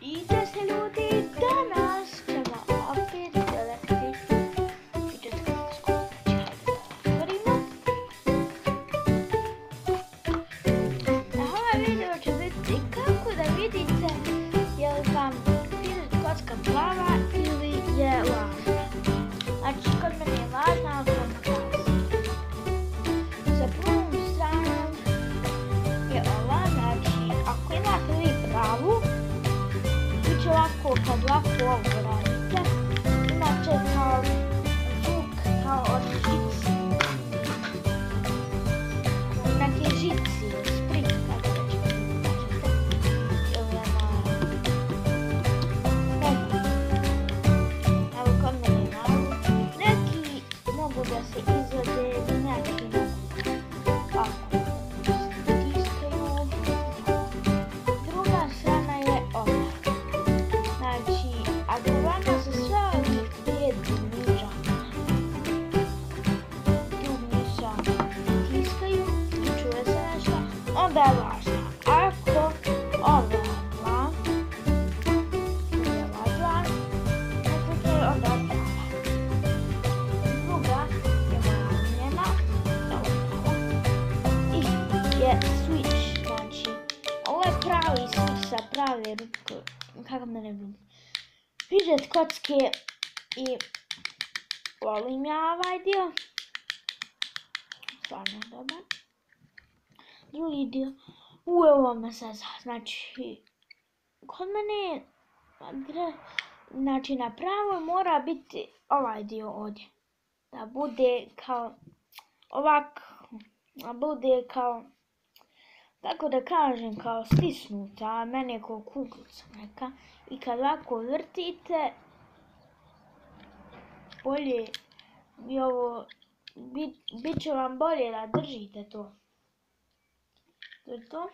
Vidite se ljudi, danas ćemo opet gledati vidjetsku. Otvorimo. Ovaj video će biti kako da vidite je li vam kocka plava ili je lažna. Znači kod mene je lažna, ali vam pokazam. Sa prvom stranom je ova, znači ako imate vi pravu, ovako, kad ovako ovo radite, imate kao zvuk kao od žici. Neke žici, sprit, kako da ćete kažete. Ili evo kod mene malo. Neki mogu da se izvode, neki mogu ovako. Stiskaju. Druga strana je ova. Znači, ako vama se sve ovih 5 dugmića tiskaju i čuje se nešto, onda je lažna. Ako ova dva je lažna, onda je prava. Druga je moja omiljena, i je switch. Znači, ovo je pravi switch sa prave ruke. Kako da ne vidim. Vidjet kocke i volim ja ovaj dio. Stvarno dobar. Drugi dio. Ovo me seza. Znači, kod mene znači na pravoj mora biti ovaj dio ovdje. Da bude kao ovak, da bude kao, tako da kažem, kao stisnuta, a meni je kao kuglica neka. I kad ovako vrtite, bolje i ovo, bit će vam bolje da držite to. To je to.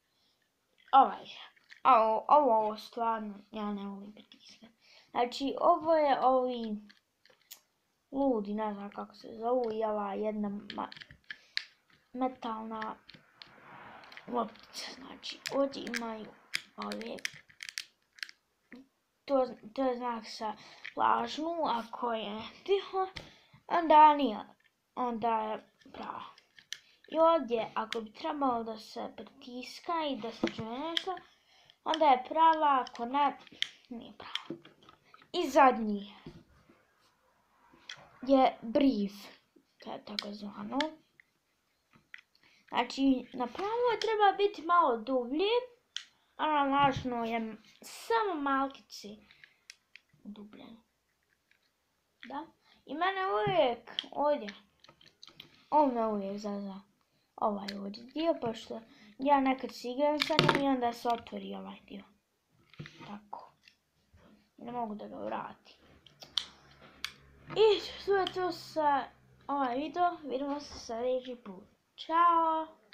Ovo stvarno, ja ne volim pritiskati. Znači, ovo je ovi ludi, ne znam kako se zovu, i ova jedna metalna loptica. Znači, ovdje imaju ove. To je znak sa lažnu, ako je tiho, onda nije, onda je prava. I ovdje, ako bi trebalo da se pritiska i da se čuje nešto, onda je prava, ako ne, nije prava. I zadnji je brief, to je tako zvano. Znači, na pravoj treba biti malo dublje, a na lažno je samo malkice dubljeno. Da? I mene uvijek ovdje, on me uvijek zaza ovaj ovdje dio, pošto ja nekad se igram sa njim i onda se otvori ovaj dio. Tako. Ne mogu da ga vratim. I to je to sa ovaj video, vidimo se sljedeći put. Ćao!